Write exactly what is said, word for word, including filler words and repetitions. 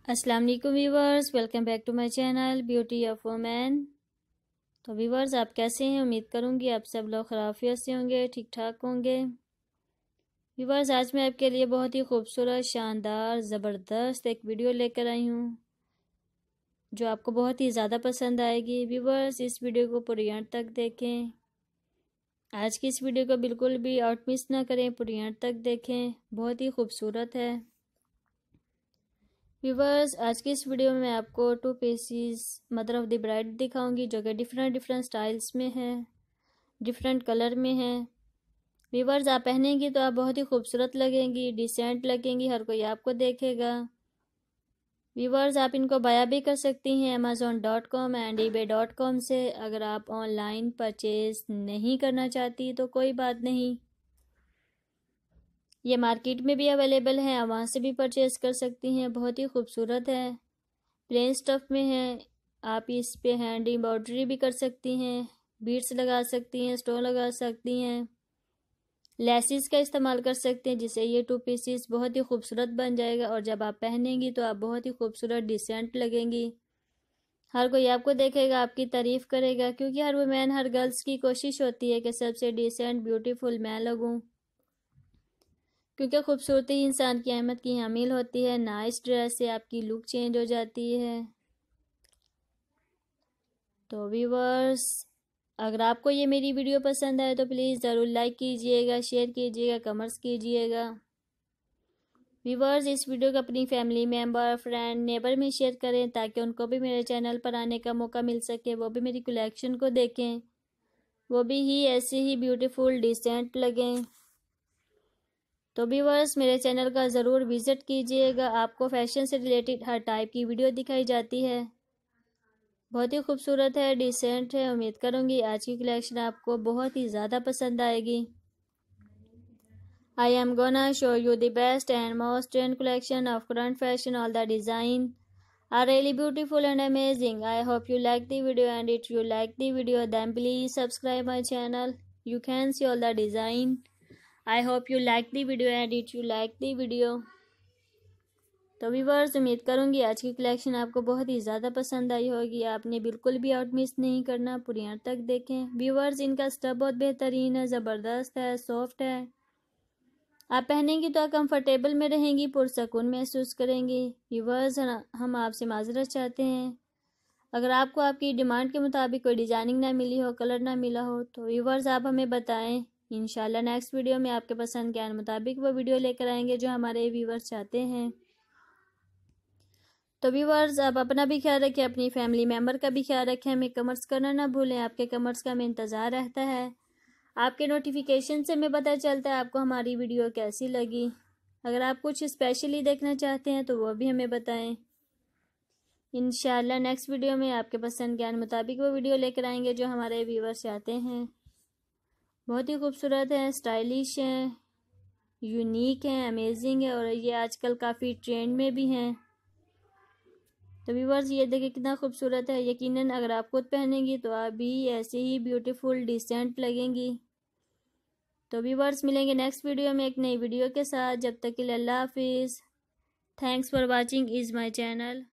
अस्सलाम वालेकुम viewers, welcome back to my channel beauty of women. तो व्यूवर्स, आप कैसे हैं? उम्मीद करूंगी आप सब लोग खराफियत से होंगे, ठीक ठाक होंगे। व्यूवर्स, आज मैं आपके लिए बहुत ही खूबसूरत, शानदार, ज़बरदस्त एक वीडियो लेकर आई हूं जो आपको बहुत ही ज़्यादा पसंद आएगी। व्यूवर्स, इस वीडियो को पूरी अंत तक देखें। आज की इस वीडियो को बिल्कुल भी आउट मिस ना करें, पूरी अंत तक देखें, बहुत ही खूबसूरत है। व्यूवर्स, आज की इस वीडियो में मैं आपको two pieces mother of the bride दिखाऊंगी जो कि डिफरेंट डिफरेंट स्टाइल्स में है, डिफरेंट कलर में है। व्यूवर्स, आप पहनेंगी तो आप बहुत ही खूबसूरत लगेंगी, डिसेंट लगेंगी, हर कोई आपको देखेगा। व्यूवर्स, आप इनको बाया भी कर सकती हैं Amazon dot com and eBay dot com से। अगर आप ऑनलाइन परचेज नहीं करना चाहती तो कोई बात नहीं, ये मार्केट में भी अवेलेबल है, आप वहाँ से भी परचेज कर सकती हैं। बहुत ही खूबसूरत है, प्लेन स्टफ में है। आप इस पे हैंड एम्ब्रॉयडरी भी कर सकती हैं, बीड्स लगा सकती हैं, स्टोन लगा सकती हैं, लेसिस का इस्तेमाल कर सकते हैं, जिससे ये टू पीसीस बहुत ही खूबसूरत बन जाएगा। और जब आप पहनेंगी तो आप बहुत ही खूबसूरत, डिसेंट लगेंगी, हर कोई आपको देखेगा, आपकी तारीफ़ करेगा, क्योंकि हर वुमेन, हर गर्ल्स की कोशिश होती है कि सबसे डिसेंट, ब्यूटीफुल मैं लगूँ, क्योंकि खूबसूरती इंसान की अहमियत की हामिल होती है। नाइस ड्रेस से आपकी लुक चेंज हो जाती है। तो व्यूवर्स, अगर आपको ये मेरी वीडियो पसंद आए तो प्लीज़ ज़रूर लाइक कीजिएगा, शेयर कीजिएगा, कमेंट्स कीजिएगा। व्यूवर्स, इस वीडियो को अपनी फैमिली मेम्बर, फ्रेंड, नेबर में शेयर करें ताकि उनको भी मेरे चैनल पर आने का मौका मिल सके, वो भी मेरी कलेक्शन को देखें, वो भी ही ऐसे ही ब्यूटीफुल, डिसेंट लगें। तो व्यूवर्स, मेरे चैनल का ज़रूर विज़िट कीजिएगा। आपको फैशन से रिलेटेड हर टाइप की वीडियो दिखाई जाती है, बहुत ही खूबसूरत है, डिसेंट है। उम्मीद करूँगी आज की कलेक्शन आपको बहुत ही ज़्यादा पसंद आएगी। I am gonna show you the best and most trend collection of current fashion. All the design are really beautiful and amazing. I hope you like the video, and if you like the video then please subscribe my channel. You can see all the design. I hope you like the video, and if you like the video तो viewers, उम्मीद करूंगी आज की collection आपको बहुत ही ज़्यादा पसंद आई होगी। आपने बिल्कुल भी आउट मिस नहीं करना, पूरी अंत तक देखें। व्यूवर्स, इनका स्टफ बहुत बेहतरीन है, ज़बरदस्त है, सॉफ्ट है। आप पहनेंगी तो आप कंफर्टेबल में रहेंगी, पुरसकून महसूस करेंगी। व्यूवर्स, हम आपसे माजरत चाहते हैं अगर आपको आपकी डिमांड के मुताबिक कोई डिज़ाइनिंग ना मिली हो, कलर ना मिला हो, तो व्यूवर्स आप हमें बताएं। इंशाल्लाह नेक्स्ट वीडियो में आपके पसंद के मुताबिक वो वीडियो लेकर आएंगे जो हमारे व्यूवर्स चाहते हैं। तो व्यूवर्स, आप अपना भी ख्याल रखें, अपनी फैमिली मेम्बर का भी ख्याल रखें, हमें कमेंट्स करना ना भूलें। आपके कमेंट्स का हमें इंतज़ार रहता है, आपके नोटिफिकेशन से हमें पता चलता है आपको हमारी वीडियो कैसी लगी। अगर आप कुछ स्पेशली देखना चाहते हैं तो वो भी हमें बताएं। इंशाल्लाह नेक्स्ट वीडियो में आपके पसंद के मुताबिक वो वीडियो लेकर आएंगे जो हमारे व्यूवर्स चाहते हैं। बहुत ही खूबसूरत है, स्टाइलिश है, यूनिक है, अमेजिंग है, और ये आजकल काफ़ी ट्रेंड में भी हैं। तो व्यूवर्स, ये देखिए कितना खूबसूरत है। यकीनन अगर आप खुद पहनेंगी तो आप भी ऐसे ही ब्यूटीफुल, डिसेंट लगेंगी। तो व्यूवर्स, मिलेंगे नेक्स्ट वीडियो में एक नई वीडियो के साथ। जब तक के लिए अल्लाह हाफिज़। Thanks for watching is my channel.